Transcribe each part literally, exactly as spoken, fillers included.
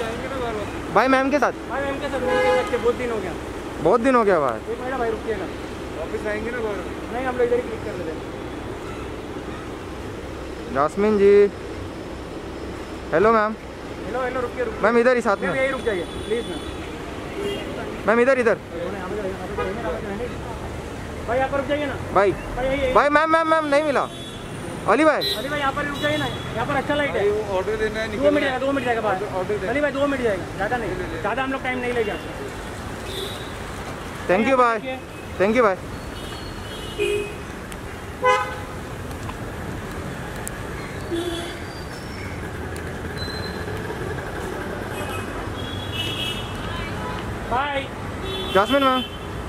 जाएंगे ना घर वापस। भाई मैम के साथ भाई मैम के साथ मिलके बहुत दिन हो गया। बहुत दिन हो गया भाई। एक महीना भाई रुकिएगा, वापस आएंगे ना घर। नहीं हम लोग इधर ही क्लिक कर लेते हैं। Jasmine ji hello ma'am. Hello hello रुकिए रुकिए मैम इधर ही साथ में। यही रुक जाइए प्लीज मैम। मैम इधर इधर भाई यहाँ पर रुक जाइए ना भाई। भाई यही भाई मैम मैम मैम नहीं मिला। अली भाई अली भाई यहाँ पर रुक जाइए ना, यहाँ पर अच्छा लाइट है। ऑर्डर देना है, दो मिनट जाएगा, दो मिनट जाएगा बाद। ऑर्डर अली भाई दो मिनट जाएगा, ज़्यादा नहीं, ज़्यादा हम लोग टाइम नहीं लेंगे। थैंक यू भाई, थैंक यू भाई। Bye Jasmine ma'am.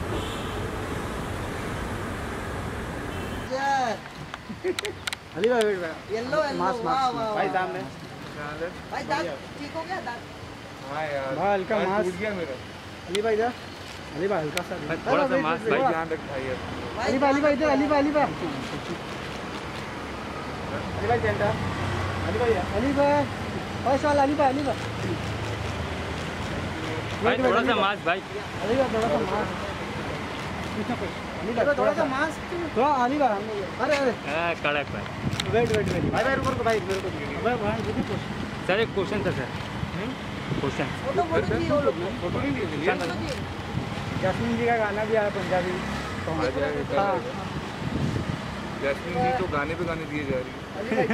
अली भाई वेट भाई येलो येलो वाह वाह भाई सामने भाई दांत ठीक हो गया दांत। हाँ यार भाई हल्का आज मास्क टूट गया मेरा। अली भाई इधर, अली भाई हल्का सा थोड़ा सा मास्क भाई ध्यान रख भाई यार। अली भाई अली भाई इधर, अली भाई अली भाई अली भाई सेंटर, अली भाई अली भाई फर्स्ट वाला अली भाई अली भाई भाई थोड़ा सा मास्क भाई। अली भाई थोड़ा सा मास्क, अली भाई थोड़ा सा मास्क थोड़ा अली भाई। अरे अरे कड़क भाई। वेट वेट वेट भाई भाई रुको रुको भाई मेरे को भाई भाई रुको। सर एक क्वेश्चन था सर, क्वेश्चन फोटो फोटो चाहिए वो लोग को। फोटो नहीं लिए जैस्मिन जी का गाना भी आया पंजाबी सॉन्ग। हाँ जैस्मिन जी तो गाने पे गाने दिए जा रही है।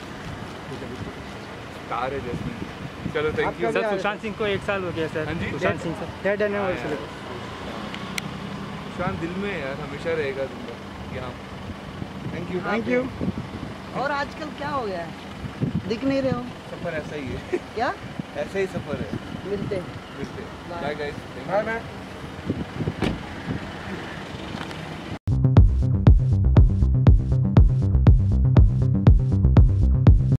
स्टार है जैस्मिन। चलो thank you sir. Sushant Singh को एक साल हो गया सर। हाँ जी? Sushant Singh sir dead anniversary. Sushant दिल में है यार, हमेशा रहेगा जिंदा यहाँ। Thank you thank you. और आजकल क्या हो गया है, दिख नहीं रहे हो सफर ऐसा ही है। क्या? ऐसा ही सफर है। मिलते मिलते बाय गाइस। Bye ma'am.